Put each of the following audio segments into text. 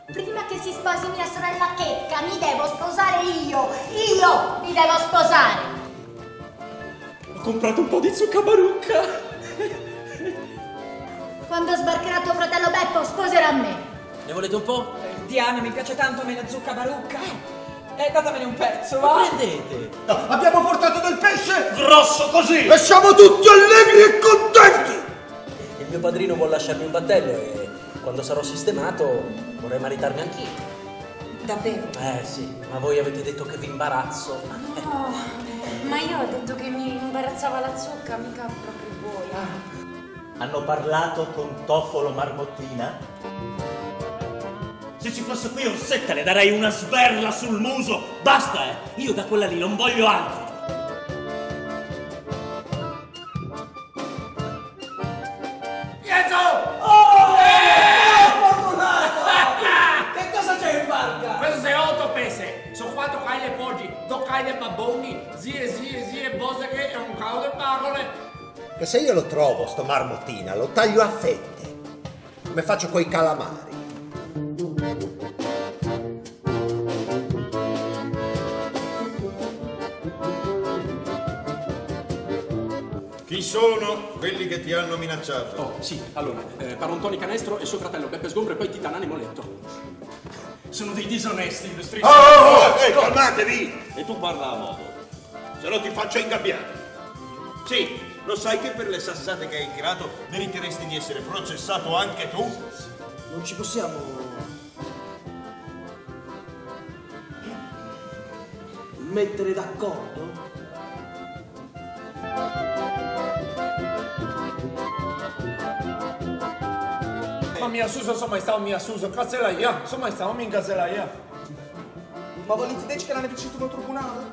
Prima che si sposi mia sorella Checca, mi devo sposare io! Io mi devo sposare! Ho comprato un po' di zucca barucca! Quando sbarcherà tuo fratello Beppo, sposerà me! Ne volete un po'? Diana, mi piace tanto a me la zucca barucca! Datamene un pezzo, va! Prendete! No, abbiamo portato del pesce Grosso così! e siamo tutti allegri e contenti! Il mio padrino vuole lasciarmi un battello e quando sarò sistemato vorrei maritarmi anch'io. Davvero? Sì, ma voi avete detto che vi imbarazzo. No, ma io ho detto che mi imbarazzava la zucca, mica proprio voi. Hanno parlato con Toffolo Marmottina? Se ci fosse qui Orsetta le darei una sberla sul muso! Basta, Io da quella lì non voglio altro! Che cosa c'è in barca? Questo è 8 pese, sono 4 caille poggi, 2 caille babboni, zie, bosche e un caldo e parole. E se io lo trovo, sto Marmottina, lo taglio a fette, come faccio coi calamari. Chi sono quelli che ti hanno minacciato? Oh, sì, allora, Parontoni Canestro e suo fratello Beppe Sgombro e poi Titanani Moletto. Sono dei disonesti, illustrissimi. Calmatevi! E tu parla a modo, se no ti faccio ingabbiare. Sì, lo sai che per le sassate che hai tirato meriteresti di essere processato anche tu? Non ci possiamo... mettere d'accordo? Ma mia Suso, sono mai stato mia Suso, cazzelaia, sono mai stato in cazzelaia. Ma volete dire che l'hanno vicino al tribunale?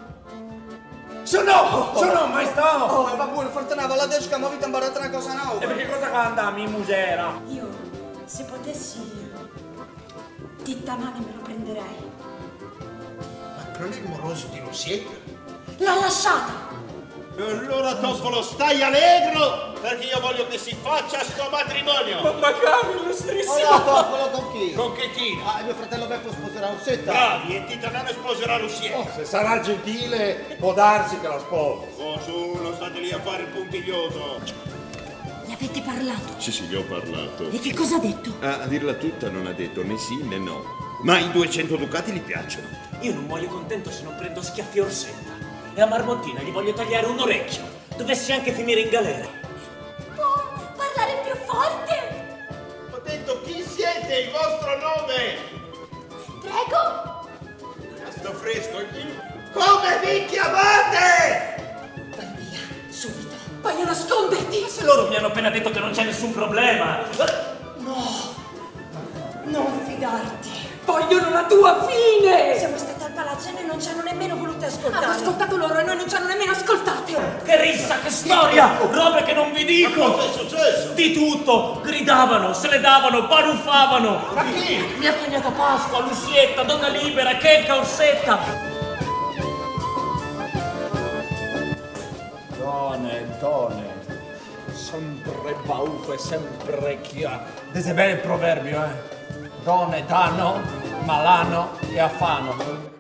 Sono mai stato! Oh, e va buono, fortunata, la desca, ma avete imparato una cosa nuova. E perché cosa andami in musera? Io, se potessi, Titanani me lo prenderei. Ma non è il moroso di Lucietta? L'ha lasciata! E allora Toffolo stai allegro, perché io voglio che si faccia sto matrimonio. Ma caro, illustrissimo! Oh, Toffolo con chi? Con Checchina. Ah, mio fratello Beppo sposerà Orsetta. Bravi, e Titanano sposerà Lucietta. Se sarà gentile, può darsi che la sposi. Oh, su, non state lì a fare il puntiglioso. Gli avete parlato? Sì, gli ho parlato. E che cosa ha detto? A dirla tutta non ha detto né sì né no. Ma i 200 ducati gli piacciono. Io non muoio contento se non prendo schiaffi Orsetta. E a Marmottina gli voglio tagliare un orecchio. Dovessi anche finire in galera. Può parlare più forte? Ho detto chi siete, il vostro nome? Prego! Sto fresco. Come vi chiamate? Vai via, subito. Voglio nasconderti! Se loro mi hanno appena detto che non c'è nessun problema. No! Non fidarti! Vogliono la tua fine! Siamo stati al palazzo e noi non ci hanno nemmeno voluto ascoltare. Hanno ascoltato loro e noi non ci hanno nemmeno ascoltati! Che rissa, che storia! Robe che non vi dico! Cosa è successo? Di tutto! Gridavano, se le davano, baruffavano! Ma chi? Mia cognata Pasqua, Lucietta, Donna Libera, Checca, Orsetta! Done, sempre baufe, sempre chia. Dese bel proverbio, Donne danno, malano e affano.